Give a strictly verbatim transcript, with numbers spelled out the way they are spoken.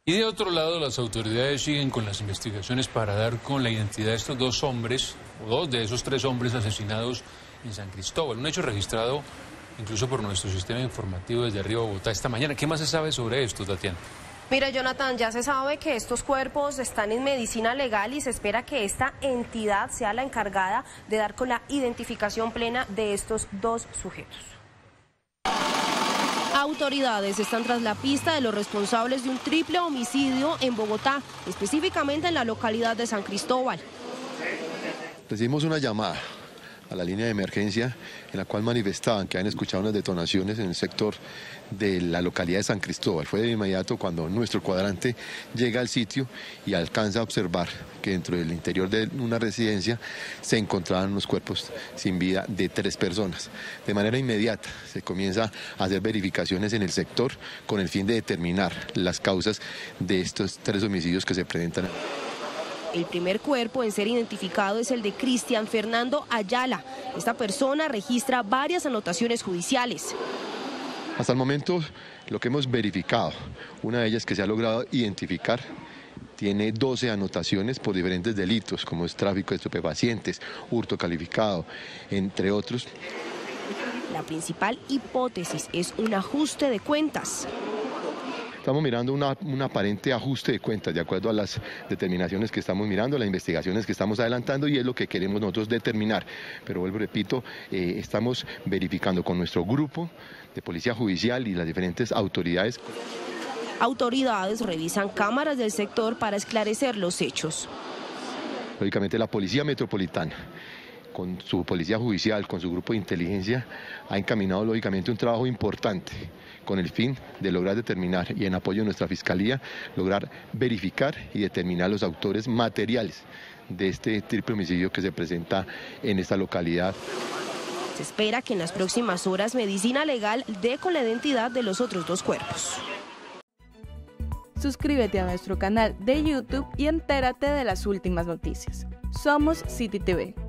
Y de otro lado, las autoridades siguen con las investigaciones para dar con la identidad de estos dos hombres, o dos de esos tres hombres asesinados en San Cristóbal. Un hecho registrado incluso por nuestro sistema informativo desde arriba Bogotá esta mañana. ¿Qué más se sabe sobre esto, Tatiana? Mira, Jonathan, ya se sabe que estos cuerpos están en medicina legal y se espera que esta entidad sea la encargada de dar con la identificación plena de estos dos sujetos. Autoridades están tras la pista de los responsables de un triple homicidio en Bogotá, específicamente en la localidad de San Cristóbal. Recibimos una llamada a la línea de emergencia en la cual manifestaban que habían escuchado unas detonaciones en el sector de la localidad de San Cristóbal. Fue de inmediato cuando nuestro cuadrante llega al sitio y alcanza a observar que dentro del interior de una residencia se encontraban unos cuerpos sin vida de tres personas. De manera inmediata se comienza a hacer verificaciones en el sector con el fin de determinar las causas de estos tres homicidios que se presentan. El primer cuerpo en ser identificado es el de Cristian Fernando Ayala. Esta persona registra varias anotaciones judiciales. Hasta el momento, lo que hemos verificado, una de ellas que se ha logrado identificar, tiene doce anotaciones por diferentes delitos, como es tráfico de estupefacientes, hurto calificado, entre otros. La principal hipótesis es un ajuste de cuentas. Estamos mirando una, un aparente ajuste de cuentas de acuerdo a las determinaciones que estamos mirando, las investigaciones que estamos adelantando y es lo que queremos nosotros determinar. Pero vuelvo, repito, eh, estamos verificando con nuestro grupo de policía judicial y las diferentes autoridades. Autoridades revisan cámaras del sector para esclarecer los hechos. Lógicamente la Policía Metropolitana, con su policía judicial, con su grupo de inteligencia, ha encaminado lógicamente un trabajo importante con el fin de lograr determinar y en apoyo de nuestra Fiscalía, lograr verificar y determinar los autores materiales de este triple homicidio que se presenta en esta localidad. Se espera que en las próximas horas Medicina Legal dé con la identidad de los otros dos cuerpos. Suscríbete a nuestro canal de YouTube y entérate de las últimas noticias. Somos City T V.